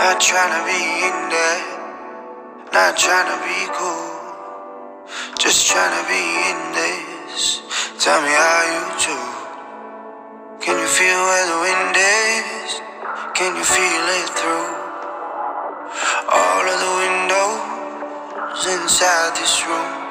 Not tryna be in there, not tryna be cool, just tryna be in this. Tell me how you do. Can you feel where the wind is? Can you feel it through all of the windows inside this room?